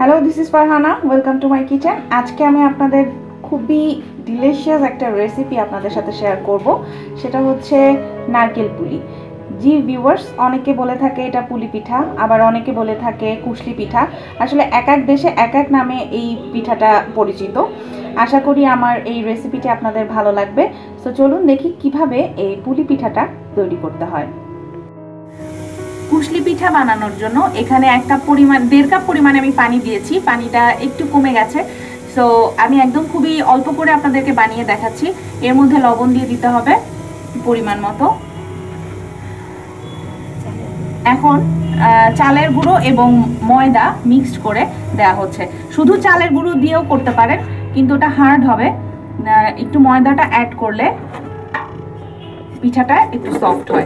Hello, this is Farhana. Welcome to my kitchen. আজকে আমি আপনাদের খুবই ডিলিশিয়াস একটা রেসিপি আপনাদের সাথে শেয়ার করব। সেটা হচ্ছে নারকেল পুলি। জি ভিউয়ার্স, অনেকে বলে থাকে এটা পুলি পিঠা, আবার অনেকে বলে থাকে কুশলি পিঠা। আসলে এক এক দেশে এক এক নামে এই পিঠাটা পরিচিত। আশা করি আমার এই রেসিপিটি আপনাদের ভালো লাগবে। সো চলুন দেখি কিভাবে এই পুলি পিঠাটা তৈরি করতে হয়। কুশলি পিঠা বানানোর জন্য এখানে একটা পরিমাণ 1.5 কাপ পরিমাণে আমি পানি দিয়েছি। পানিটা একটু কমে গেছে, সো আমি একদম খুবই অল্প করে আপনাদেরকে বানিয়ে দেখাচ্ছি। এর মধ্যে লবণ দিয়ে দিতে হবে পরিমাণ মতো। এখন চালের গুঁড়ো এবং ময়দা মিক্সড করে দেওয়া হচ্ছে। শুধু চালের গুঁড়ো দিয়েও করতে পারেন, কিন্তু ওটা হার্ড হবে। একটু ময়দাটা অ্যাড করলে পিঠাটা একটু সফট হয়।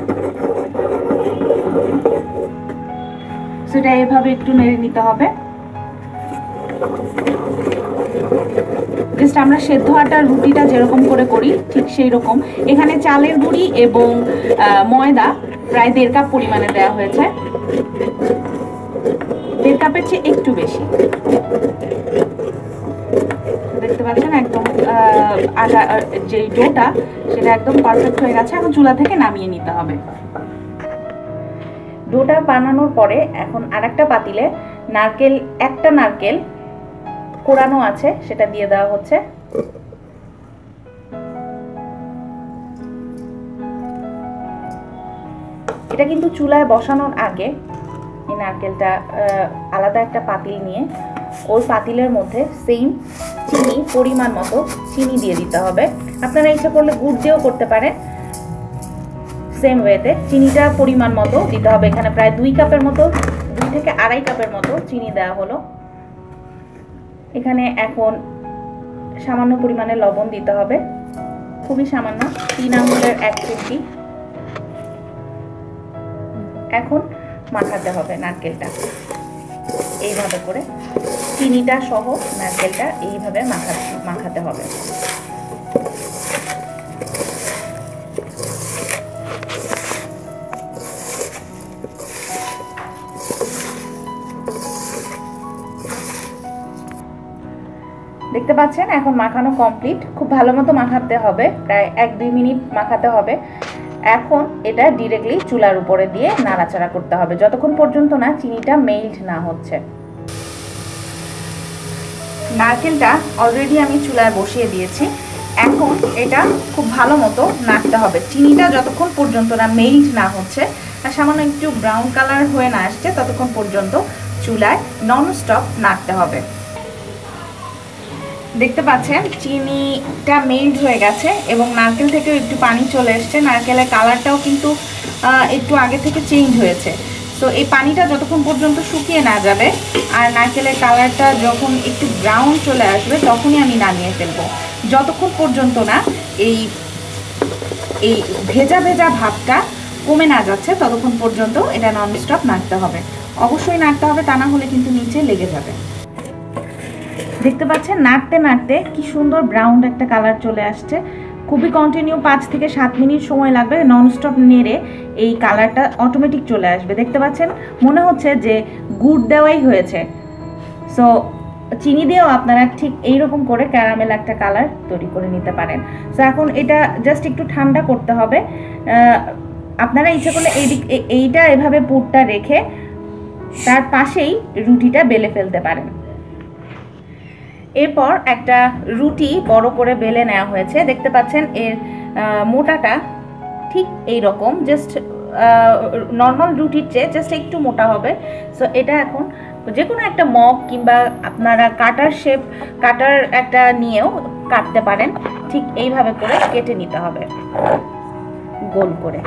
সেটা এভাবে একটু নেড়ে নিতে হবে। জাস্ট আমরা সেদ্ধ আটার রুটিটা যেরকম করে করি ঠিক সেই রকম। এখানে চালের গুঁড়ি এবং ময়দা প্রায় 1.5 কাপ পরিমাণে দেওয়া হয়েছে। 1.5 কাপের চেয়ে একটু বেশি। দেখতে পাচ্ছেন একদম আটা যে ডোটা সেটা একদম পারফেক্ট হয়ে গেছে। এখন চুলা থেকে নামিয়ে নিতে হবে। ডোটা বানানোর পরে এখন আরেকটা পাতিলে একটা নারকেল কোরানো আছে সেটা দিয়ে দেওয়া হচ্ছে। এটা কিন্তু চুলায় বসানোর আগে এই নারকেলটা আলাদা একটা পাতিল নিয়ে ওই পাতিলের মধ্যে সেম চিনি পরিমাণ মতো চিনি দিয়ে দিতে হবে। আপনারা ইচ্ছা করলে গুড় দিয়েও করতে পারেন। সেম ওয়েতে চিনিটা পরিমাণ মতো দিতে হবে। এখানে প্রায় 2 কাপের মতো, 2 থেকে 2.5 কাপের মতো চিনি দেওয়া হলো। এখানে এখন সামান্য পরিমাণে লবণ দিতে হবে, খুবই সামান্য, 3 আঙ্গুলের 1 চিমটি। এখন মাখাতে হবে নারকেলটা এইভাবে করে, চিনিটা সহ নারকেলটা এইভাবে মাখাতে হবে। দেখতে পাচ্ছেন এখন মাখানো কমপ্লিট। খুব ভালো মতো মাখাতে হবে, প্রায় 1-2 মিনিট মাখাতে হবে। এখন এটা ডিরেক্টলি চুলার উপরে দিয়ে নাড়াচাড়া করতে হবে যতক্ষণ পর্যন্ত না চিনিটা মেল্ট না হচ্ছে। নারকেলটা অলরেডি আমি চুলায় বসিয়ে দিয়েছি। এখন এটা খুব ভালো মতো নাড়তে হবে। চিনিটা যতক্ষণ পর্যন্ত না মেল্ট না হচ্ছে আর সামান্য একটু ব্রাউন কালার হয়ে না আসছে ততক্ষণ পর্যন্ত চুলায় নন স্টপ নাড়তে হবে। দেখতে পাচ্ছেন চিনিটা মেল্ট হয়ে গেছে এবং নারকেল থেকেও একটু পানি চলে এসছে। নারকেলের কালারটাও কিন্তু একটু আগে থেকে চেঞ্জ হয়েছে। তো এই পানিটা যতক্ষণ পর্যন্ত শুকিয়ে না যাবে আর নারকেলের কালারটা যখন একটু ব্রাউন চলে আসবে তখনই আমি নামিয়ে ফেলবো। যতক্ষণ পর্যন্ত না এই ভেজা ভেজা ভাবটা কমে না যাচ্ছে ততক্ষণ পর্যন্ত এটা ননস্টপ নাড়তে হবে। অবশ্যই নাড়তে হবে, তা না হলে কিন্তু নিচে লেগে যাবে। দেখতে পাচ্ছেন নাড়তে নাড়তে কি সুন্দর ব্রাউন একটা কালার চলে আসছে। খুবই কন্টিনিউ 5 থেকে 7 মিনিট সময় লাগবে। ননস্টপ নেড়ে এই কালারটা অটোমেটিক চলে আসবে। দেখতে পাচ্ছেন মনে হচ্ছে যে গুড় দেওয়াই হয়েছে। সো চিনি দিয়েও আপনারা ঠিক এইরকম করে ক্যারামেল একটা কালার তৈরি করে নিতে পারেন। সো এখন এটা জাস্ট একটু ঠান্ডা করতে হবে। আপনারা ইচ্ছে করলে এইটা এভাবে পুরটা রেখে তার পাশেই রুটিটা বেলে ফেলতে পারেন। এরপর একটা রুটি বড় করে বেলে নেওয়া হয়েছে। দেখতে পাচ্ছেন এর মোটাটা ঠিক এই রকম, জাস্ট নর্মাল রুটির চেয়ে জাস্ট একটু মোটা হবে। সো এটা এখন যে কোনো একটা মগ কিংবা আপনারা কাটার একটা নিয়েও কাটতে পারেন। ঠিক এইভাবে করে কেটে নিতে হবে গোল করে।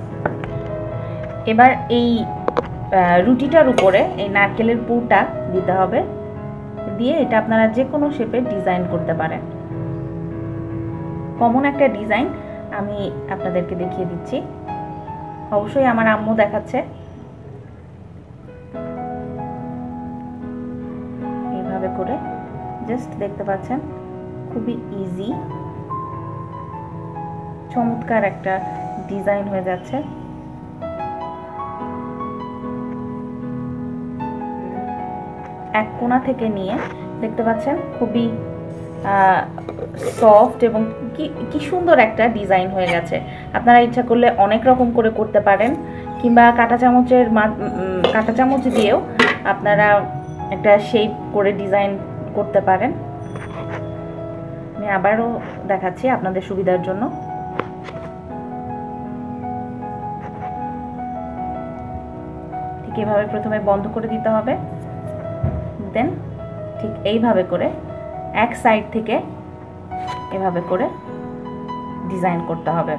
এবার এই রুটিটার উপরে এই নারকেলের পুরটা দিতে হবে। দিয়ে এটা আপনারা যে কোনো শেপের ডিজাইন করতে পারেন। কমন একটা ডিজাইন আমি আপনাদেরকে দেখিয়ে দিচ্ছি। অবশ্যই আমার আম্মু দেখাচ্ছে। এইভাবে করে জাস্ট দেখতে পাচ্ছেন খুবই ইজি, চমৎকার একটা ডিজাইন হয়ে যাচ্ছে। এক কোণা থেকে নিয়ে দেখতে পাচ্ছেন খুবই সফট এবং কি সুন্দর একটা ডিজাইন হয়ে গেছে। আপনারা ইচ্ছা করলে অনেক রকম করে করতে পারেন, কিংবা কাঁটা চামচ দিয়েও আপনারা একটা শেপ করে ডিজাইন করতে পারেন। আমি আবারও দেখাচ্ছি আপনাদের সুবিধার জন্য। ঠিক এইভাবে প্রথমে বন্ধ করে দিতে হবে, দেন ঠিক এইভাবে করে এক সাইড থেকে এভাবে করে ডিজাইন করতে হবে।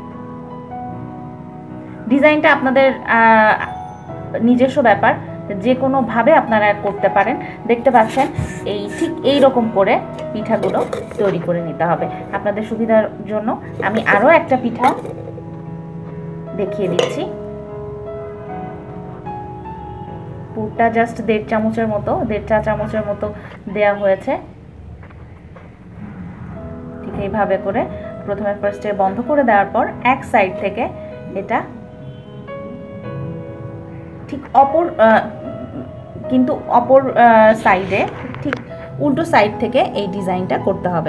ডিজাইনটা আপনাদের নিজস্ব ব্যাপার, যে কোনো ভাবে আপনারা করতে পারেন। দেখতে পাচ্ছেন ঠিক এই রকম করে পিঠাগুলো তৈরি করে নিতে হবে। আপনাদের সুবিধার জন্য আমি আরও একটা পিঠা দেখিয়ে দিচ্ছি। পুরটা জাস্ট 1.5 চা চামচের মতো দেয়া হয়েছে। ঠিক এইভাবে করে প্রথমে ফার্স্টে বন্ধ করে দেওয়ার পর এক সাইড থেকে এটা ঠিক অপর সাইডে ঠিক উল্টো সাইড থেকে এই ডিজাইনটা করতে হবে।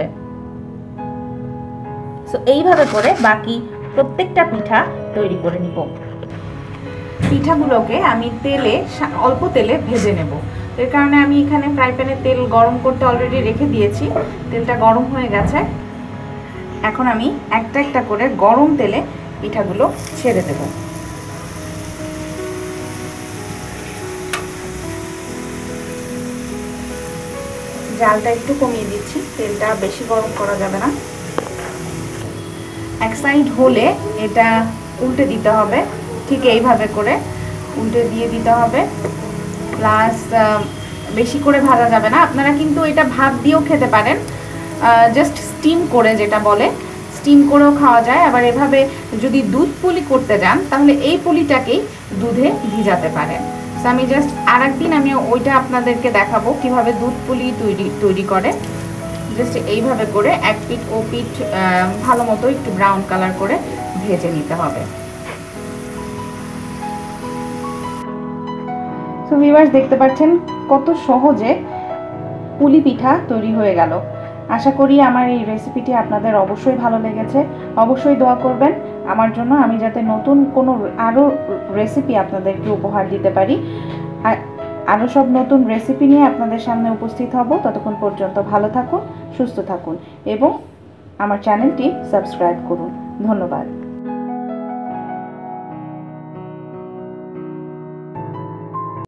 সো এইভাবে করে বাকি প্রত্যেকটা পিঠা তৈরি করে নিব। পিঠাগুলোকে আমি অল্প তেলে ভেজে নেব। এর কারণে আমি এখানে ফ্রাই প্যানে তেল গরম করতে অলরেডি রেখে দিয়েছি। তেলটা গরম হয়ে গেছে। এখন আমি একটা একটা করে গরম তেলে পিঠাগুলো ছেড়ে দেব। জালটা একটু কমিয়ে দিচ্ছি, তেলটা বেশি গরম করা যাবে না। এক সাইড হলে এটা উল্টে দিতে হবে, ঠিক এইভাবে করে উল্টে দিয়ে দিতে হবে। প্লাস বেশি করে ভাজা যাবে না। আপনারা কিন্তু এটা ভাপ দিয়েও খেতে পারেন, জাস্ট স্টিম করে, যেটা বলে স্টিম করেও খাওয়া যায়। আবার এভাবে যদি দুধ পুলি করতে যান তাহলে এই পুলিটাকেই দুধে ভিজাতে পারেন। সো আমি জাস্ট আরেকদিন আমি ওইটা আপনাদেরকে দেখাবো কিভাবে দুধ পুলি তৈরি করে। জাস্ট এইভাবে করে এক পিঠ ও পিঠ ভালো মতো একটু ব্রাউন কালার করে ভেজে নিতে হবে। সো ভিউয়ার্স, দেখতে পাচ্ছেন কত সহজে পুলি পিঠা তৈরি হয়ে গেল। আশা করি আমার এই রেসিপিটি আপনাদের অবশ্যই ভালো লেগেছে। অবশ্যই দোয়া করবেন আমার জন্য, আমি যাতে নতুন কোনো আরও রেসিপি আপনাদেরকে উপহার দিতে পারি। আরও সব নতুন রেসিপি নিয়ে আপনাদের সামনে উপস্থিত হব। ততক্ষণ পর্যন্ত ভালো থাকুন, সুস্থ থাকুন এবং আমার চ্যানেলটি সাবস্ক্রাইব করুন। ধন্যবাদ।